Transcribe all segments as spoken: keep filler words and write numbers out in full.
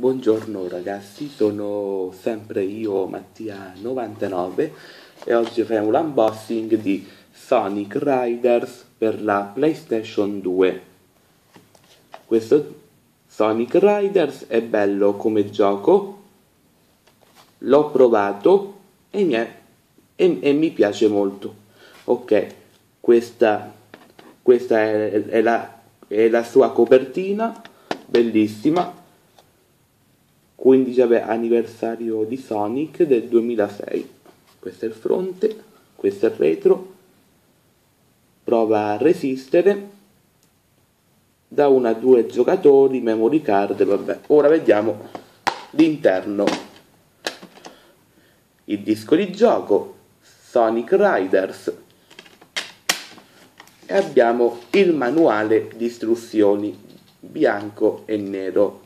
Buongiorno ragazzi, sono sempre io Mattia novantanove e oggi faremo l'unboxing di Sonic Riders per la PlayStation due. Questo Sonic Riders è bello come gioco, l'ho provato e mi, è, e, e mi piace molto. Ok, questa, questa è, è, la, è la sua copertina, bellissima. quindici anniversario di Sonic del duemilasei. Questo è il fronte, questo è il retro. Prova a resistere. Da uno a due giocatori, memory card, vabbè. Ora vediamo l'interno. Il disco di gioco, Sonic Riders. E abbiamo il manuale di istruzioni, bianco e nero.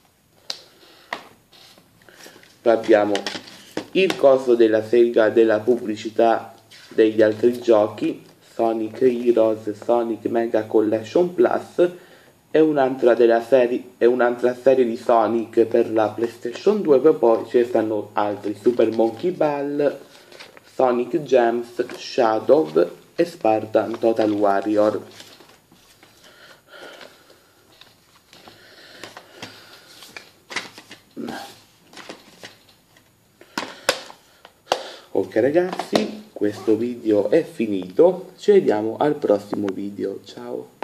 Abbiamo il coso della sega della pubblicità degli altri giochi, Sonic Heroes, Sonic Mega Collection Plus, e un'altra della serie e un'altra serie di Sonic per la PlayStation due, poi ci stanno altri, Super Monkey Ball, Sonic Gems, Shadow e Spartan Total Warrior. Ok ragazzi, questo video è finito, ci vediamo al prossimo video, ciao!